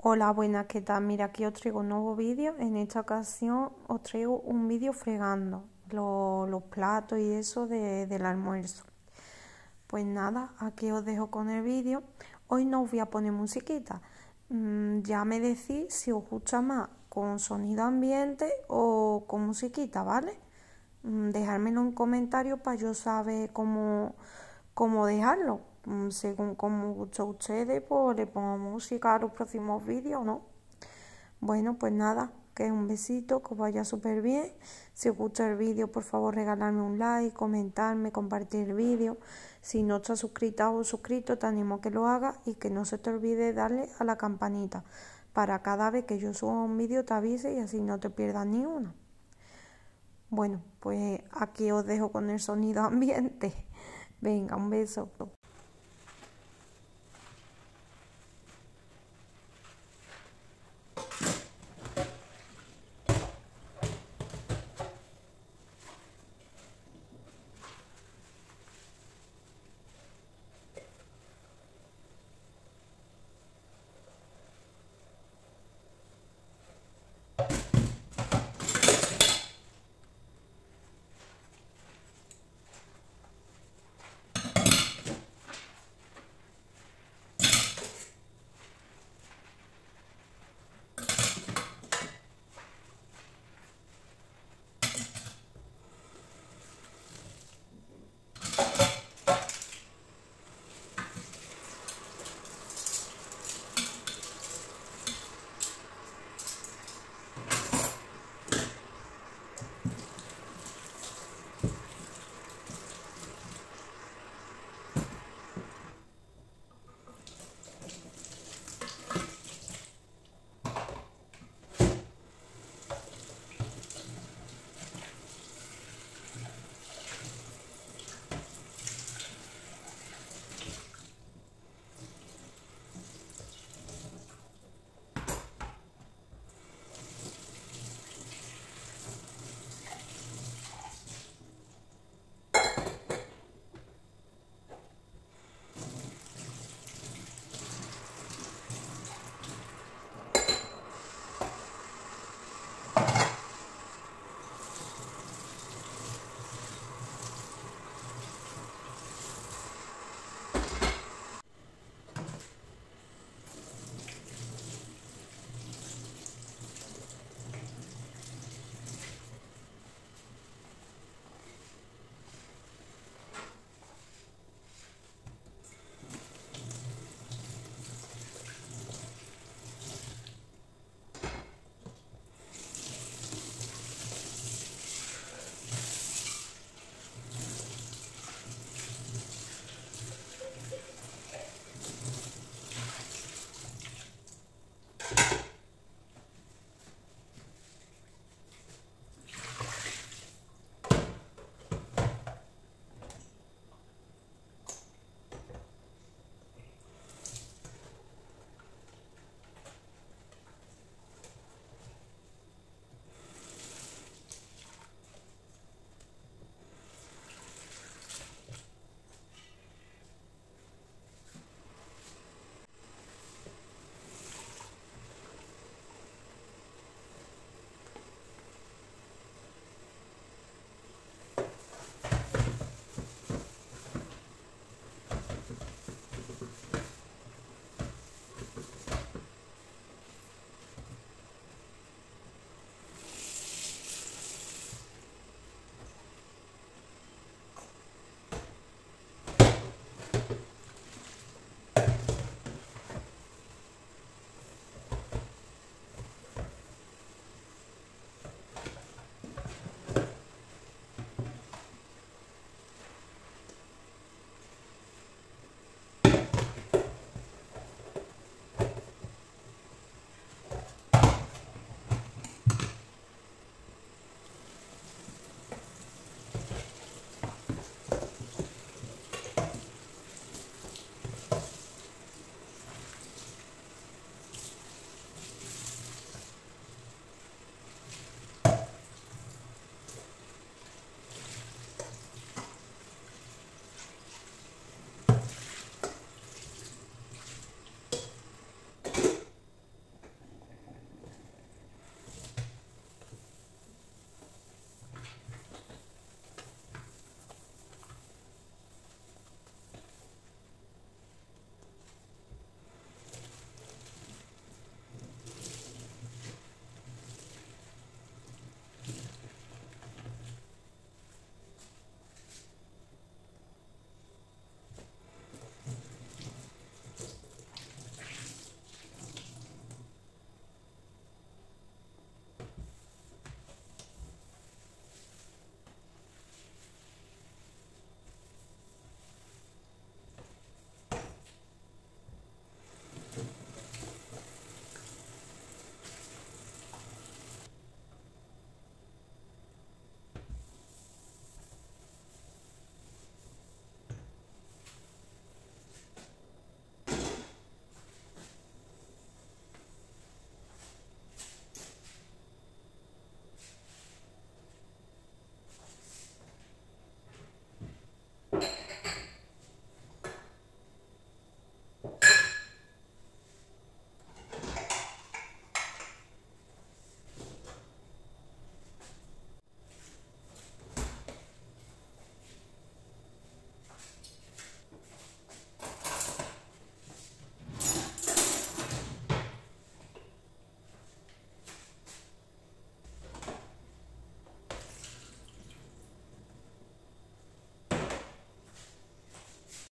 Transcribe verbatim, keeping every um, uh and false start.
Hola, buenas, ¿qué tal? Mira, aquí os traigo un nuevo vídeo. En esta ocasión os traigo un vídeo fregando lo- los platos y eso de- del almuerzo. Pues nada, aquí os dejo con el vídeo. Hoy no os voy a poner musiquita. Mm, ya me decís si os gusta más con sonido ambiente o con musiquita, ¿vale? Mm, dejármelo en comentarios para yo saber cómo, cómo dejarlo. Mm, según como gusta a ustedes, pues le pongo música a los próximos vídeos, ¿no? Bueno, pues nada, que un besito, que os vaya súper bien. Si os gusta el vídeo, por favor, regalarme un like, comentarme, compartir el vídeo. Si no estás suscrita o suscrito, te animo a que lo hagas y que no se te olvide darle a la campanita para cada vez que yo suba un vídeo te avise y así no te pierdas ni uno. Bueno, pues aquí os dejo con el sonido ambiente. Venga, un beso.